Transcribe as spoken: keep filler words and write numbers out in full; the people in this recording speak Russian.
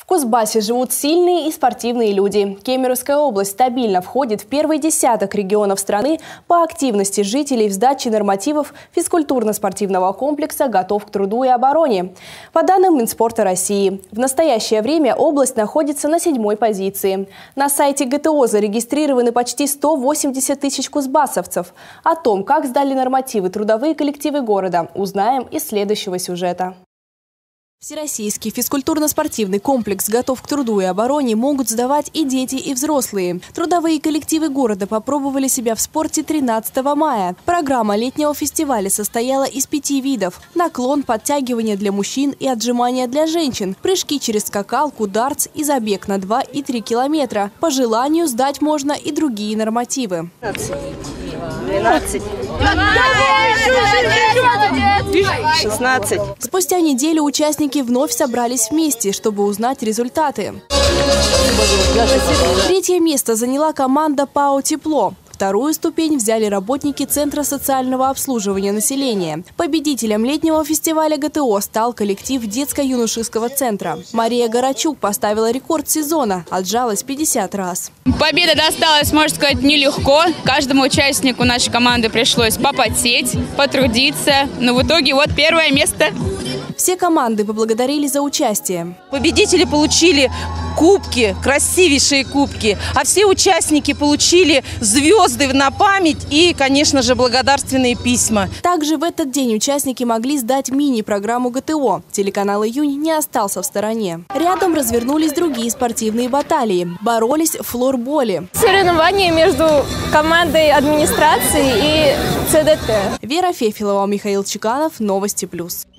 В Кузбассе живут сильные и спортивные люди. Кемеровская область стабильно входит в первый десяток регионов страны по активности жителей в сдаче нормативов физкультурно-спортивного комплекса «Готов к труду и обороне». По данным Минспорта России, в настоящее время область находится на седьмой позиции. На сайте гэ тэ о зарегистрированы почти сто восемьдесят тысяч кузбассовцев. О том, как сдали нормативы трудовые коллективы города, узнаем из следующего сюжета. Всероссийский физкультурно-спортивный комплекс «Готов к труду и обороне» могут сдавать и дети, и взрослые. Трудовые коллективы города попробовали себя в спорте тринадцатого мая. Программа летнего фестиваля состояла из пяти видов: наклон, подтягивание для мужчин и отжимания для женщин, прыжки через скакалку, дартс и забег на два и три километра. По желанию сдать можно и другие нормативы. двенадцать. шестнадцать. Спустя неделю участники вновь собрались вместе, чтобы узнать результаты. Третье место заняла команда ПАО «Тепло». Вторую ступень взяли работники Центра социального обслуживания населения. Победителем летнего фестиваля гэ тэ о стал коллектив детско-юношеского центра. Мария Горачук поставила рекорд сезона, отжалась пятьдесят раз. Победа досталась, можно сказать, нелегко. Каждому участнику нашей команды пришлось попотеть, потрудиться. Но в итоге вот первое место. Все команды поблагодарили за участие. Победители получили кубки, красивейшие кубки, а все участники получили звезды на память и, конечно же, благодарственные письма. Также в этот день участники могли сдать мини-программу гэ тэ о. Телеканал «Июнь» не остался в стороне. Рядом развернулись другие спортивные баталии. Боролись в флорболе. Соревнования между командой администрации и цэ дэ тэ. Вера Фефилова, Михаил Чеканов, Новости плюс.